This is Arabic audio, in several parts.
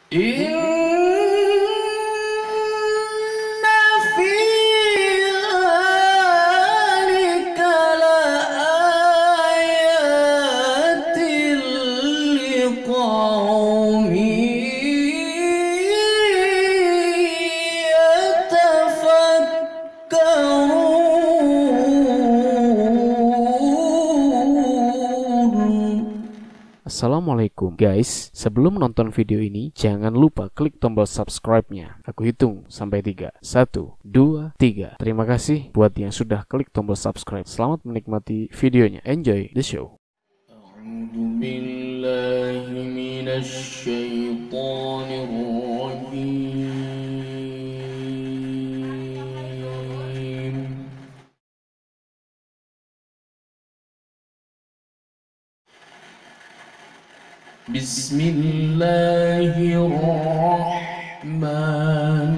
إن في ذلك لآيات لقوم يتفكرون. Assalamualaikum guys, sebelum nonton video ini jangan lupa klik tombol subscribe-nya. Aku hitung sampai 3. 1, 2, 3. Terima kasih buat yang sudah klik tombol subscribe. Selamat menikmati videonya. Enjoy the show. أعوذ بالله من الشيطان الرجيم. بسم الله الرحمن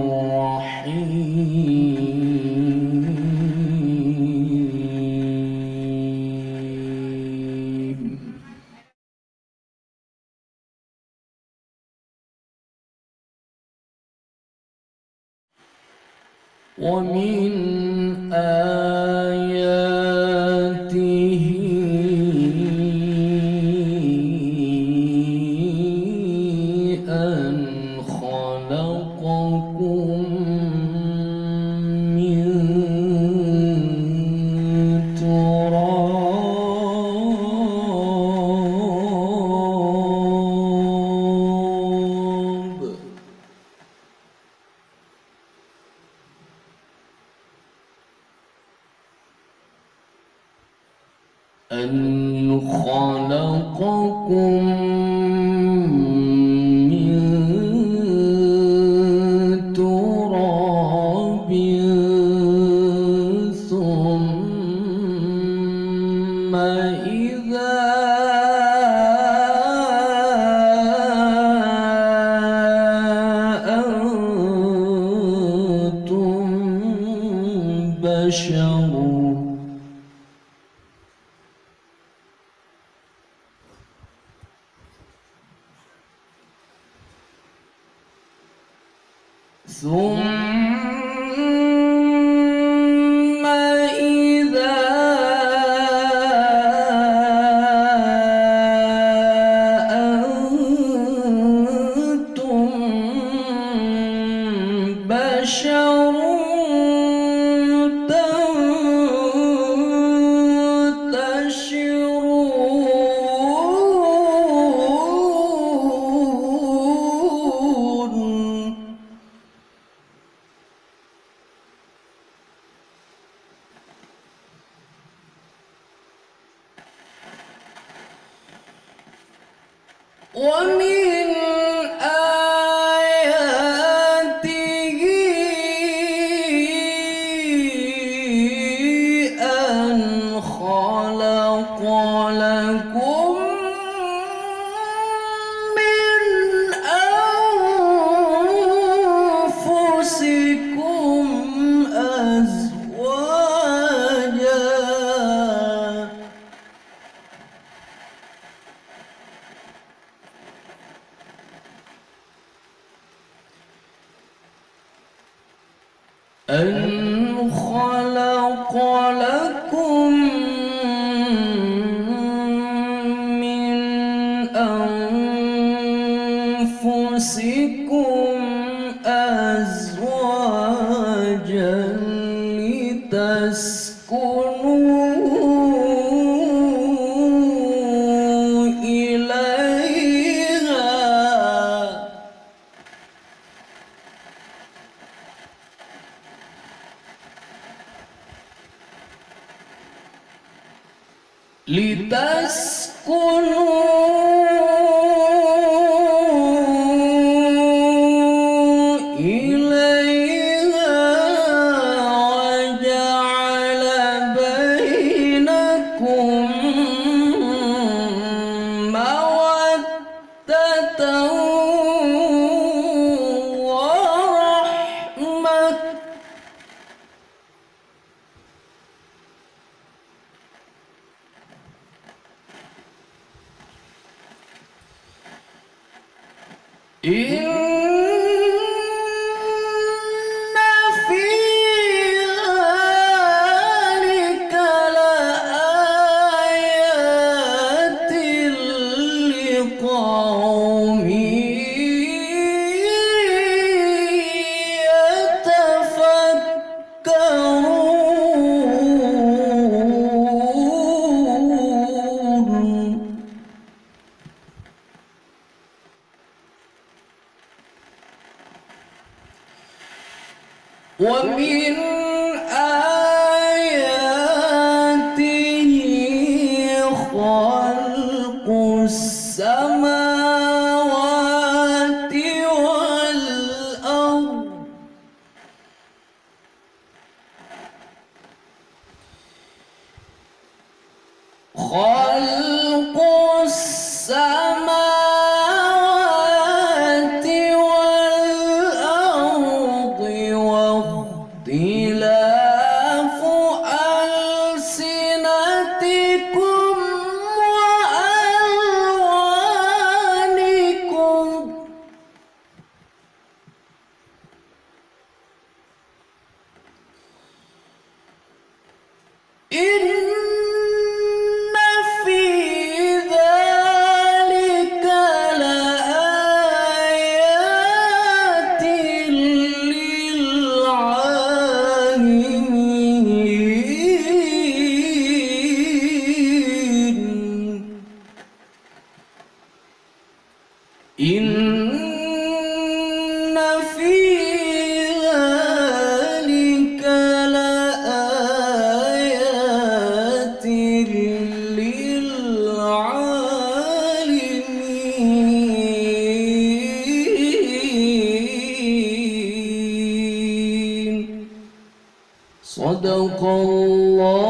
الرحيم. ومن آياته أن خلقكم من تراب ثم إذا أنتم بشر ثم إذا أنتم بشر تنتشرون. ومن آياته أن خلق لكم من أنفسكم أزواجا أن خلق لكم من أنفسكم أزواجا لتسكنوا إليها وجعل بينكم مودة ورحمة. ومن آياته خلق السماوات والأرض واختلاف ألسنتكم وألوانكم إن في ذلك لآيات للعالمين إن في ذلك لآيات للعالمين صدق الله